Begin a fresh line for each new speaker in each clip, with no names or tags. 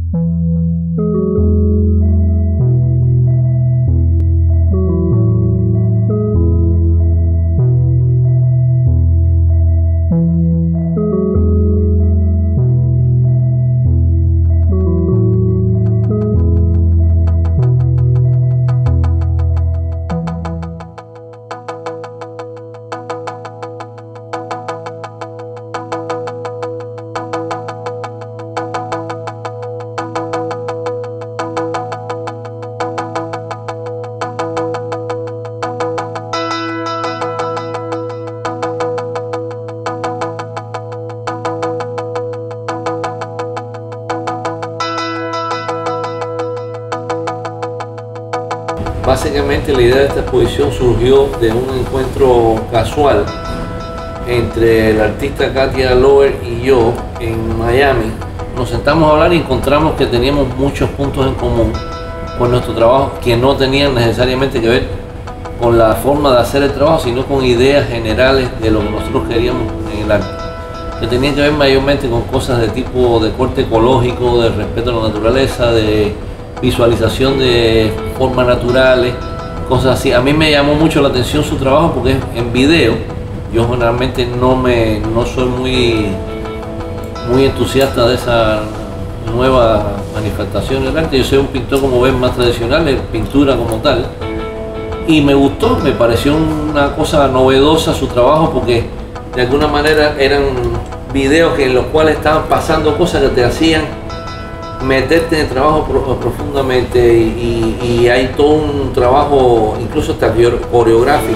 Básicamente la idea de esta exposición surgió de un encuentro casual entre el artista Katia Loer y yo en Miami. Nos sentamos a hablar y encontramos que teníamos muchos puntos en común con nuestro trabajo que no tenían necesariamente que ver con la forma de hacer el trabajo, sino con ideas generales de lo que nosotros queríamos en el arte, que tenían que ver mayormente con cosas de tipo de corte ecológico, de respeto a la naturaleza, de visualización de formas naturales, cosas así. A mí me llamó mucho la atención su trabajo porque es en video. Yo generalmente no soy muy entusiasta de esa nueva manifestación del arte. Yo soy un pintor, como ven, más tradicional, de pintura como tal. Y me gustó, me pareció una cosa novedosa su trabajo porque de alguna manera eran videos en los cuales estaban pasando cosas que te hacían meterte en el trabajo profundamente y hay todo un trabajo incluso hasta coreográfico.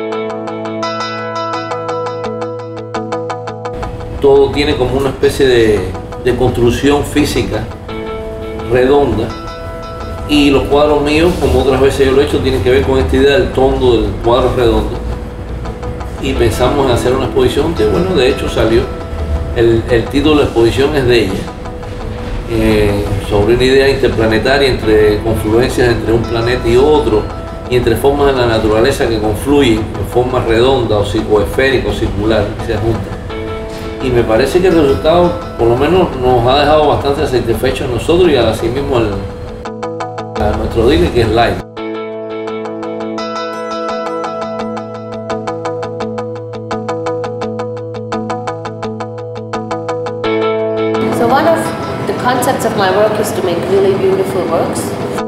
Todo tiene como una especie de construcción física redonda y los cuadros míos, como otras veces yo lo he hecho, tienen que ver con esta idea del tondo del cuadro redondo y pensamos en hacer una exposición que, bueno, de hecho salió. El título de la exposición es de ella. Sobre una idea interplanetaria entre confluencias entre un planeta y otro y entre formas de la naturaleza que confluyen en formas redondas o esféricas o circulares que se juntan. Y me parece que el resultado por lo menos nos ha dejado bastante satisfechos a nosotros y así mismo a nuestro dealer, que es Live.
So one of the concepts of my work is to make really beautiful works.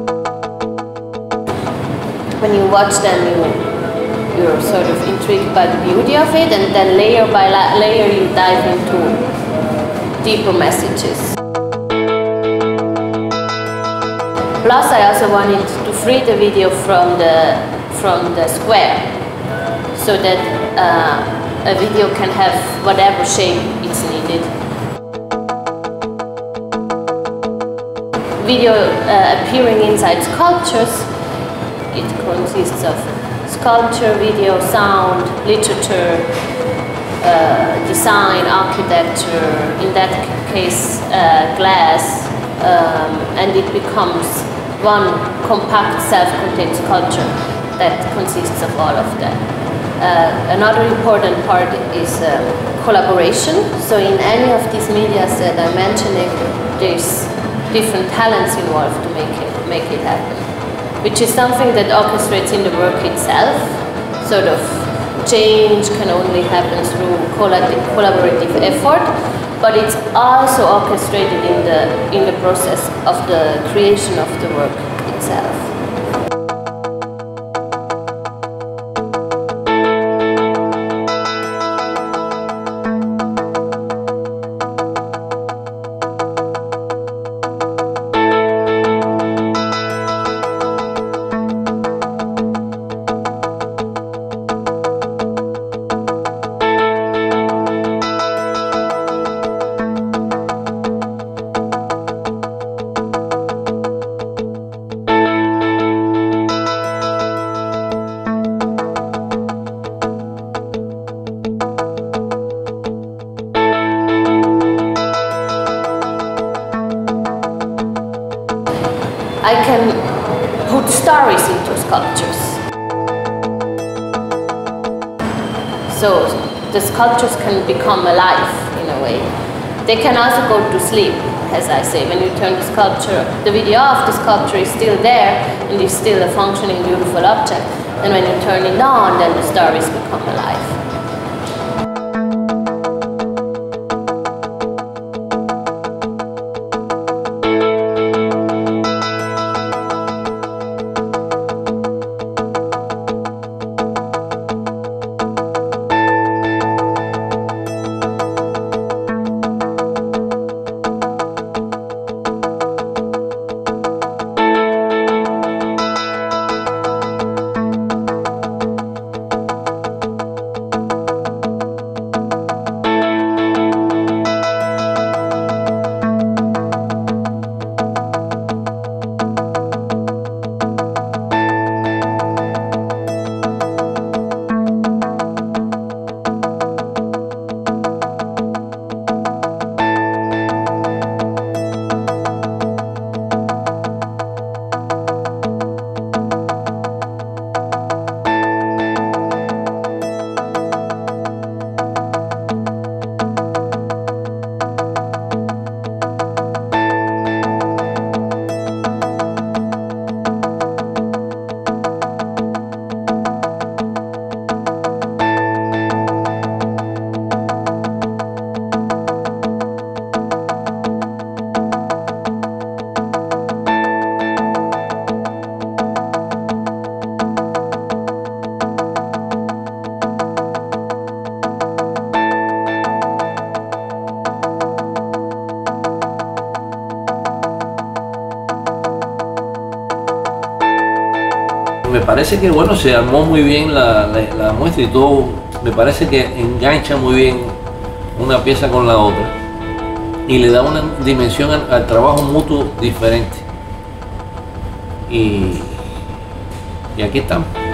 When you watch them, you're sort of intrigued by the beauty of it, and then layer by layer you dive into deeper messages. Plus, I also wanted to free the video from the square, so that a video can have whatever shape it's needed. Video appearing inside sculptures, it consists of sculpture, video, sound, literature, design, architecture, in that case glass, and it becomes one compact self-contained sculpture that consists of all of that. Another important part is collaboration. So in any of these medias that I'm mentioning, there's different talents involved to make it happen, which is something that orchestrates in the work itself. Sort of change can only happen through collaborative effort, but it's also orchestrated in the process of the creation of the work itself. I can put stories into sculptures. So the sculptures can become alive in a way. They can also go to sleep. as I say, when you turn the sculpture, the video off, the sculpture is still there and is still a functioning, beautiful object. And when you turn it on, then the stories become alive.
Me parece que bueno, se armó muy bien la muestra y todo, me parece que engancha muy bien una pieza con la otra y le da una dimensión al trabajo mutuo diferente. Y aquí estamos.